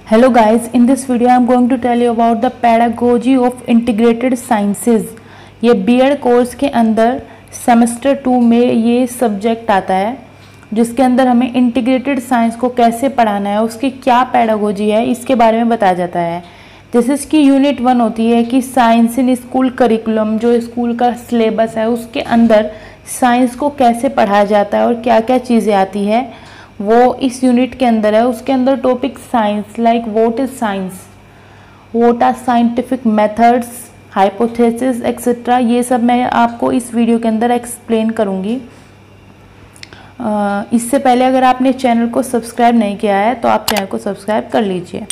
Hello guys, in this video I am going to tell you about the pedagogy of integrated sciences। ये BEd course के अंदर semester 2 में ये subject आता है जिसके अंदर हमें इंटीग्रेटेड साइंस को कैसे पढ़ाना है, उसकी क्या पेडागोजी है, इसके बारे में बताया जाता है। जैसे इसकी यूनिट 1 होती है कि साइंस इन स्कूल करिकुलम, जो स्कूल का सिलेबस है उसके अंदर साइंस को कैसे पढ़ाया जाता है और क्या क्या चीज़ें आती है वो इस यूनिट के अंदर है। उसके अंदर topic science like what is science, what are scientific methods, hypothesis etcetera, ये सब मैं आपको इस वीडियो के अंदर एक्सप्लेन करूँगी। इससे पहले अगर आपने चैनल को सब्सक्राइब नहीं किया है तो आप चैनल को सब्सक्राइब कर लीजिए।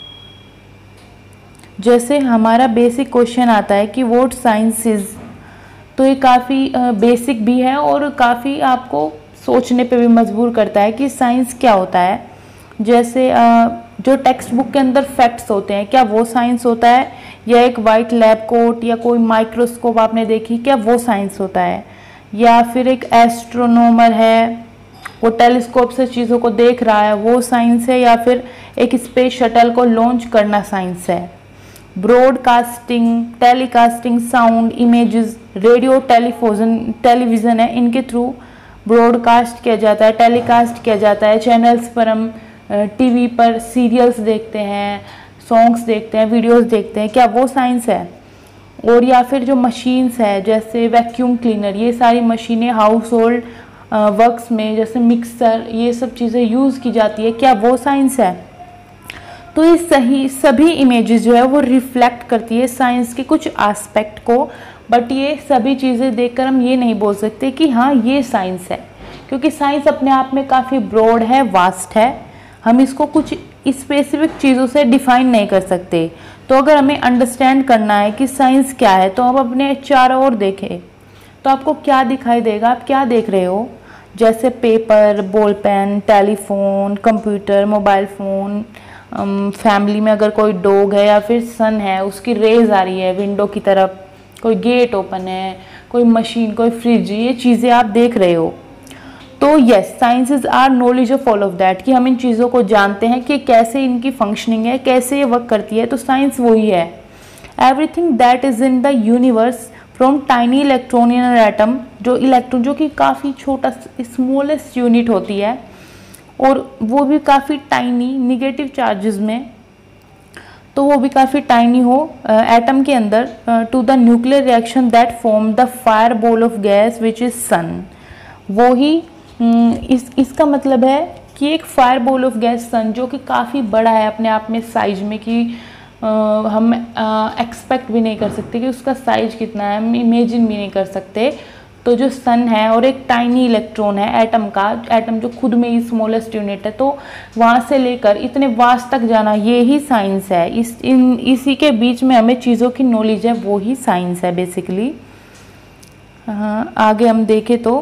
जैसे हमारा बेसिक क्वेश्चन आता है कि व्हाट साइंस इज, तो ये काफ़ी बेसिक भी है और काफ़ी आपको सोचने पे भी मजबूर करता है कि साइंस क्या होता है। जैसे जो टेक्स्ट बुक के अंदर फैक्ट्स होते हैं, क्या वो साइंस होता है, या एक वाइट लैब कोट या कोई माइक्रोस्कोप आपने देखी, क्या वो साइंस होता है, या फिर एक एस्ट्रोनॉमर है वो टेलीस्कोप से चीज़ों को देख रहा है वो साइंस है, या फिर एक स्पेस शटल को लॉन्च करना साइंस है। Broadcasting, telecasting, sound, images, radio, television है, इनके थ्रू ब्रॉडकास्ट किया जाता है, टेलीकास्ट किया जाता है। चैनल्स पर हम टीवी पर सीरियल्स देखते हैं, सॉन्ग्स देखते हैं, वीडियोस देखते हैं, क्या वो साइंस है। और या फिर जो मशीन्स है जैसे वैक्यूम क्लीनर, ये सारी मशीनें हाउस होल्ड वर्क्स में जैसे मिक्सर, ये सब चीज़ें यूज़ की जाती है, क्या वो साइंस है। तो ये सभी इमेजेस जो है वो रिफ्लेक्ट करती है साइंस के कुछ एस्पेक्ट को, बट ये सभी चीज़ें देखकर हम ये नहीं बोल सकते कि हाँ ये साइंस है, क्योंकि साइंस अपने आप में काफ़ी ब्रॉड है, वास्ट है। हम इसको कुछ स्पेसिफिक चीज़ों से डिफाइन नहीं कर सकते। तो अगर हमें अंडरस्टैंड करना है कि साइंस क्या है तो हम अपने चारों ओर देखें तो आपको क्या दिखाई देगा, आप क्या देख रहे हो। जैसे paper, ball pen, telephone, computer, mobile phone, family में अगर कोई डॉग है या फिर सन है उसकी रेज आ रही है विंडो की तरफ, कोई गेट ओपन है, कोई मशीन, कोई फ्रिज, ये चीज़ें आप देख रहे हो। तो yes, science is our knowledge of all of that, कि हम इन चीज़ों को जानते हैं कि कैसे इनकी फंक्शनिंग है, कैसे ये वर्क करती है। तो साइंस वही है। Everything that is in the universe from tiny electron in atom, जो इलेक्ट्रॉन जो कि काफ़ी छोटा स्मॉलेस्ट यूनिट होती है और वो भी काफ़ी टाइनी निगेटिव चार्जेस में, तो वो भी काफ़ी टाइनी हो एटम के अंदर, to the nuclear reaction that form the fire ball of gas which is sun. वो ही इसका मतलब है कि एक fire ball of gas sun, जो कि काफ़ी बड़ा है अपने आप में साइज में, कि हम एक्सपेक्ट भी नहीं कर सकते कि उसका साइज कितना है, हम इमेजिन भी नहीं कर सकते। तो जो सन है और एक टाइनी इलेक्ट्रॉन है एटम का, एटम जो खुद में ही स्मॉलेस्ट यूनिट है, तो वहाँ से लेकर इतने वास्ट तक जाना, ये ही साइंस है। इसी के बीच में हमें चीज़ों की नॉलेज है, वो ही साइंस है बेसिकली। हाँ, आगे हम देखें तो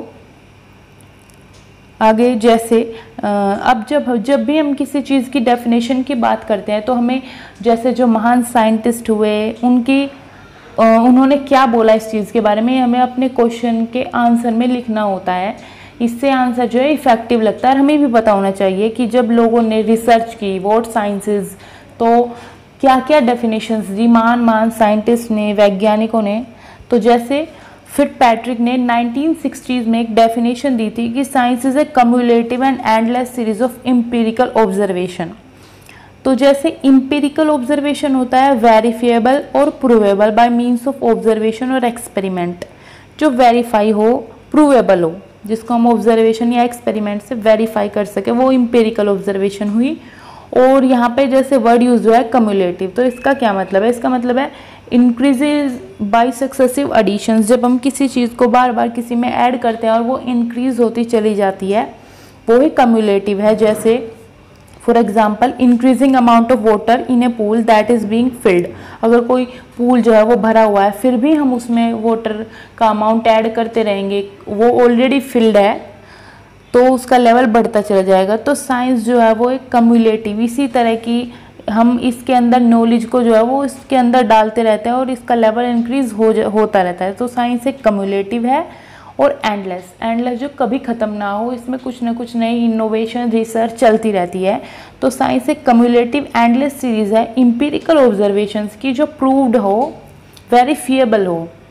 आगे जैसे अब जब भी हम किसी चीज़ की डेफिनेशन की बात करते हैं तो हमें, जैसे जो महान साइंटिस्ट हुए उन्होंने क्या बोला इस चीज़ के बारे में, हमें अपने क्वेश्चन के आंसर में लिखना होता है। इससे आंसर जो है इफेक्टिव लगता है। और हमें भी पता होना चाहिए कि जब लोगों ने रिसर्च की व्हाट साइंस इज, तो क्या क्या डेफिनेशंस दी महान साइंटिस्ट ने, वैज्ञानिकों ने। तो जैसे फिट्जपैट्रिक ने 1960s में एक डेफिनेशन दी थी कि science is a cumulative and endless series of empirical observation. तो जैसे इंपेरिकल ऑब्जर्वेशन होता है वेरीफाइबल और provable by means of observation और एक्सपेरिमेंट, जो वेरीफाई हो, प्रूवेबल हो, जिसको हम ऑब्जर्वेशन या एक्सपेरिमेंट से वेरीफाई कर सके, वो इंपेरिकल ऑब्जर्वेशन हुई। और यहाँ पे जैसे वर्ड यूज हुआ है कम्युलेटिव, तो इसका क्या मतलब है, इसका मतलब है इंक्रीजेज बाय सक्सेसिव एडिशंस। जब हम किसी चीज़ को बार बार किसी में ऐड करते हैं और वो इंक्रीज होती चली जाती है, वो ही कम्युलेटिव है। जैसे for example, increasing amount of water in a pool that is being filled. अगर कोई पूल जो है वो भरा हुआ है, फिर भी हम उसमें वाटर का अमाउंट ऐड करते रहेंगे, वो ऑलरेडी फिल्ड है, तो उसका लेवल बढ़ता चला जाएगा। तो साइंस जो है वो एक कम्युलेटिव, इसी तरह की हम इसके अंदर नॉलेज को जो है वो इसके अंदर डालते रहते हैं और इसका लेवल इंक्रीज होता रहता है। तो साइंस एक कम्युलेटिव है और एंडलेस जो कभी ख़त्म ना हो, इसमें कुछ ना कुछ नई इनोवेशन रिसर्च चलती रहती है। तो साइंस एक कम्युलेटिव एंडलेस सीरीज़ है इंपिरिकल ऑब्जर्वेशंस की जो प्रूव्ड हो वेरीफिएबल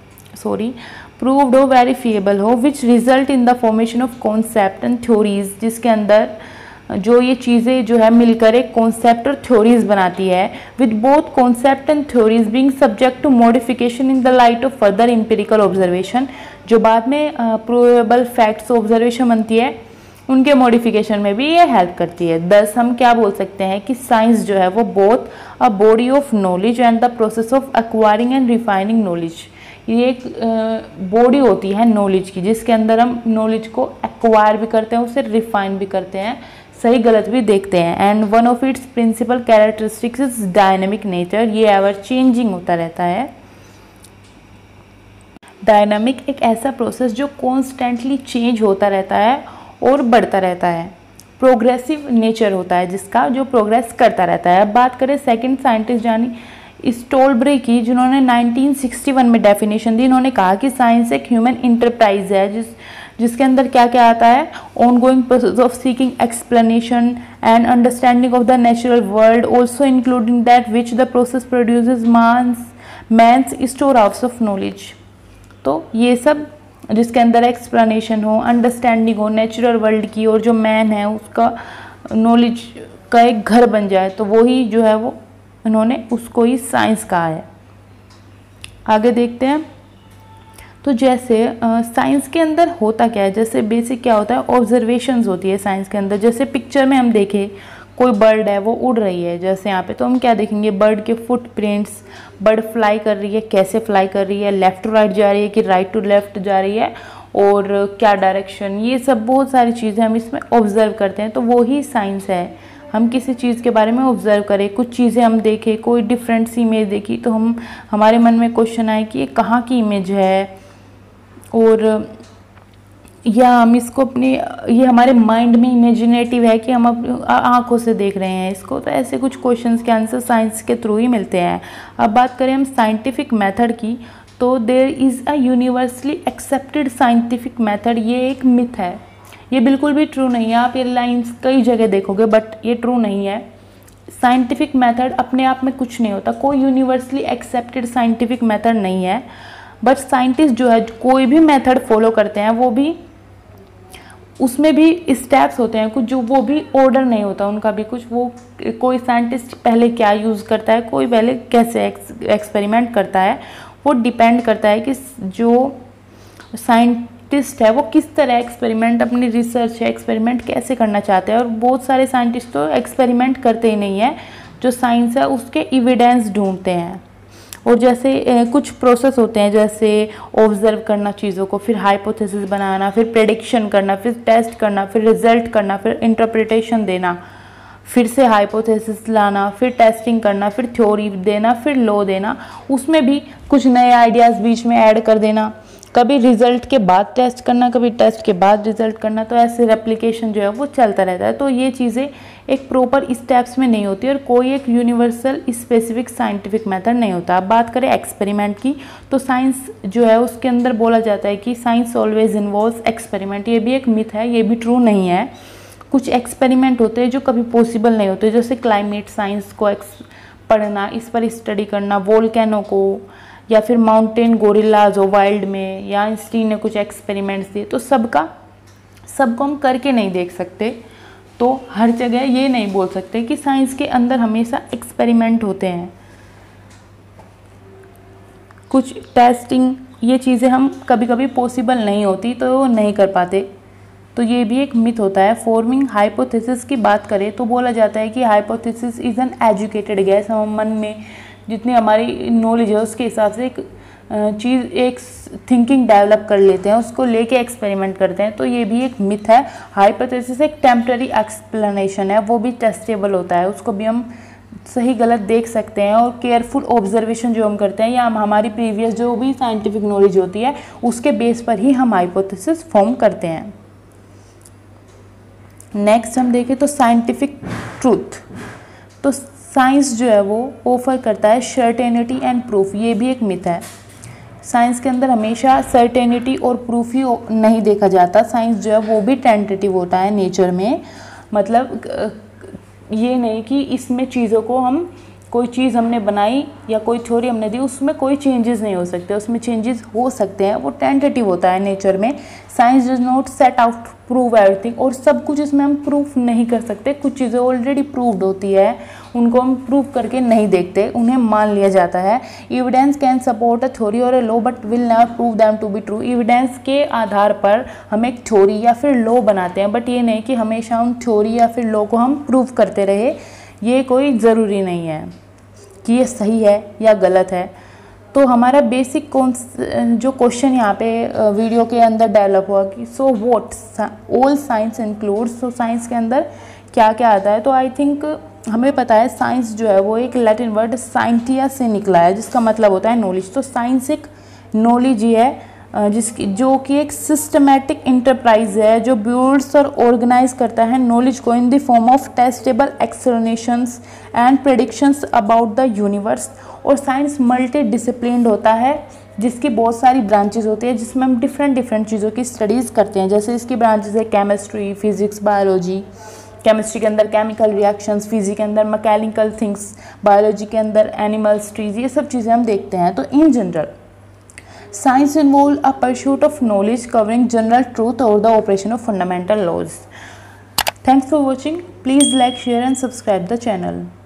हो which result in the formation of concept and theories, जिसके अंदर जो ये चीज़ें जो है मिलकर एक कॉन्सेप्ट और थ्योरीज बनाती है, with both concept and theories being subject to modification in the light of further empirical observation, जो बाद में प्रूवेबल फैक्ट्स ऑब्जर्वेशन बनती है उनके मॉडिफिकेशन में भी ये हेल्प करती है। दस हम क्या बोल सकते हैं कि साइंस जो है वो both a body of knowledge and the process of acquiring and refining knowledge, ये एक बॉडी होती है नॉलेज की, जिसके अंदर हम नॉलेज को एक्वायर भी करते हैं, उसे रिफाइन भी करते हैं, सही गलत भी देखते हैं। And one of its principal characteristics is dynamic nature, ये एवर चेंजिंग होता रहता है। डायनामिक एक ऐसा प्रोसेस जो कॉन्स्टेंटली चेंज होता रहता है और बढ़ता रहता है। प्रोग्रेसिव नेचर होता है जिसका, जो प्रोग्रेस करता रहता है। अब बात करें सेकंड साइंटिस्ट यानी स्टोलब्रे की, जिन्होंने 1961 में डेफिनेशन दी। इन्होंने कहा कि साइंस एक ह्यूमन इंटरप्राइज है जिसके अंदर क्या क्या आता है, ongoing process of seeking explanation and understanding of the natural world, also including that which the process produces man's storehouse of knowledge. तो ये सब जिसके अंदर एक्सप्लेनेशन हो, अंडरस्टैंडिंग हो नेचुरल वर्ल्ड की, और जो मैन है उसका नॉलेज का एक घर बन जाए, तो वो ही जो है वो इन्होंने उसको ही साइंस कहा है। आगे देखते हैं। तो जैसे साइंस के अंदर होता क्या है, जैसे बेसिक क्या होता है, ऑब्जर्वेशंस होती है साइंस के अंदर। जैसे पिक्चर में हम देखें कोई बर्ड है वो उड़ रही है, जैसे यहाँ पे, तो हम क्या देखेंगे, बर्ड के फुटप्रिंट्स, बर्ड फ्लाई कर रही है, कैसे फ्लाई कर रही है, लेफ्ट टू राइट जा रही है कि राइट टू लेफ्ट जा रही है, और क्या डायरेक्शन, ये सब बहुत सारी चीज़ें हम इसमें ऑब्जर्व करते हैं। तो वो ही साइंस है। हम किसी चीज़ के बारे में ऑब्जर्व करें, कुछ चीज़ें हम देखें, कोई डिफरेंट सी इमेज देखी तो हमारे मन में क्वेश्चन आए कि ये कहाँ की इमेज है, और या हम इसको ये हमारे माइंड में इमेजिनेटिव है कि हम अपनी आँखों से देख रहे हैं इसको। तो ऐसे कुछ क्वेश्चंस के आंसर साइंस के थ्रू ही मिलते हैं। अब बात करें हम साइंटिफिक मेथड की, तो there is a universally accepted scientific method, ये एक मिथ है, ये बिल्कुल भी ट्रू नहीं है। आप ये लाइन्स कई जगह देखोगे बट ये ट्रू नहीं है। साइंटिफिक मेथड अपने आप में कुछ नहीं होता, कोई यूनिवर्सली एक्सेप्टेड साइंटिफिक मेथड नहीं है। बट साइंटिस्ट जो है कोई भी मेथड फॉलो करते हैं, वो भी उसमें भी स्टेप्स होते हैं कुछ, जो वो भी ऑर्डर नहीं होता उनका भी कुछ। वो कोई साइंटिस्ट पहले क्या यूज़ करता है, कोई पहले कैसे एक्सपेरिमेंट करता है, वो डिपेंड करता है कि जो साइंटिस्ट है वो किस तरह एक्सपेरिमेंट, अपनी रिसर्च है एक्सपेरिमेंट कैसे करना चाहते हैं। और बहुत सारे साइंटिस्ट तो एक्सपेरिमेंट करते ही नहीं है, जो साइंस है उसके एविडेंस ढूंढते हैं। और जैसे कुछ प्रोसेस होते हैं, जैसे ऑब्जर्व करना चीज़ों को, फिर हाइपोथेसिस बनाना, फिर प्रेडिक्शन करना, फिर टेस्ट करना, फिर रिजल्ट करना, फिर इंटरप्रिटेशन देना, फिर से हाइपोथेसिस लाना, फिर टेस्टिंग करना, फिर थ्योरी देना, फिर लॉ देना, उसमें भी कुछ नए आइडियाज़ बीच में ऐड कर देना, कभी रिजल्ट के बाद टेस्ट करना, कभी टेस्ट के बाद रिजल्ट करना। तो ऐसे रेप्लिकेशन जो है वो चलता रहता है। तो ये चीज़ें एक प्रॉपर स्टेप्स में नहीं होती और कोई एक यूनिवर्सल स्पेसिफिक साइंटिफिक मेथड नहीं होता। अब बात करें एक्सपेरिमेंट की, तो साइंस जो है उसके अंदर बोला जाता है कि साइंस ऑलवेज इन्वॉल्व्स एक्सपेरिमेंट। ये भी एक मिथ है, ये भी ट्रू नहीं है। कुछ एक्सपेरिमेंट होते हैं जो कभी पॉसिबल नहीं होते, जैसे क्लाइमेट साइंस को पढ़ना, इस पर स्टडी करना, वोल्केनो को, या फिर माउंटेन गोरिल्लाज हो वाइल्ड में, या आइंस्टीन ने कुछ एक्सपेरिमेंट्स दिए। तो सबको हम करके नहीं देख सकते। तो हर जगह ये नहीं बोल सकते कि साइंस के अंदर हमेशा एक्सपेरिमेंट होते हैं। कुछ टेस्टिंग, ये चीज़ें हम कभी कभी पॉसिबल नहीं होती तो नहीं कर पाते। तो ये भी एक मिथ होता है। फॉर्मिंग हाइपोथेसिस की बात करें तो बोला जाता है कि hypothesis is an educated guess. हम मन में जितनी हमारी नॉलेज है उसके हिसाब से एक थिंकिंग डेवलप कर लेते हैं, उसको लेके एक्सपेरिमेंट करते हैं। तो ये भी एक मिथ है। हाइपोथेसिस एक टेम्पररी एक्सप्लेनेशन है, वो भी टेस्टेबल होता है, उसको भी हम सही गलत देख सकते हैं। और केयरफुल ऑब्जर्वेशन जो हम करते हैं, या हम हमारी प्रीवियस जो भी साइंटिफिक नॉलेज होती है उसके बेस पर ही हम हाइपोथेसिस फॉर्म करते हैं। नेक्स्ट हम देखें तो साइंटिफिक ट्रूथ। तो साइंस जो है वो ऑफर करता है सर्टेनिटी एंड प्रूफ, ये भी एक मिथ है। साइंस के अंदर हमेशा सर्टेनिटी और प्रूफ ही नहीं देखा जाता। साइंस जो है वो भी टेंटेटिव होता है नेचर में। मतलब ये नहीं कि इसमें चीज़ों को हम, कोई चीज़ हमने बनाई या कोई थ्योरी हमने दी, उसमें कोई चेंजेस नहीं हो सकते, उसमें चेंजेस हो सकते हैं, वो टेंटेटिव होता है नेचर में। Science does not set out to prove everything, और सब कुछ इसमें हम प्रूफ नहीं कर सकते। कुछ चीज़ें ऑलरेडी प्रूव्ड होती है, उनको हम प्रूव करके नहीं देखते, उन्हें मान लिया जाता है। Evidence can support a theory और a law but will never prove them to be true. Evidence के आधार पर हम एक थ्योरी या फिर लॉ बनाते हैं, बट ये नहीं कि हमेशा उन थ्योरी या फिर लॉ को हम प्रूव करते रहे। ये कोई ज़रूरी नहीं है कि ये सही है या गलत है। तो हमारा बेसिक जो क्वेश्चन यहाँ पे वीडियो के अंदर डेवलप हुआ कि so what all science includes, तो साइंस के अंदर क्या क्या आता है। तो आई थिंक हमें पता है साइंस जो है वो एक लैटिन वर्ड साइंटिया से निकला है, जिसका मतलब होता है नॉलेज। तो साइंस एक नॉलेज ही है जो कि एक सिस्टमैटिक इंटरप्राइज है जो बिल्ड्स और ऑर्गेनाइज करता है नॉलेज को in the form of testable explanations and predictions about the universe. और साइंस मल्टी डिसिप्लिन्ड होता है, जिसकी बहुत सारी ब्रांचेस होती है, जिसमें हम डिफरेंट चीज़ों की स्टडीज़ करते हैं। जैसे इसकी ब्रांचेस है केमिस्ट्री, फिजिक्स, बायोलॉजी। केमिस्ट्री के अंदर केमिकल रिएक्शंस, फिजिक्स के अंदर मैकेनिकल थिंग्स, बायोलॉजी के अंदर एनिमल्स, ट्रीज, ये सब चीज़ें हम देखते हैं। तो in general science involves a pursuit of knowledge covering general truth or the operation of fundamental laws. Thanks for watching. Please like, share and subscribe the channel.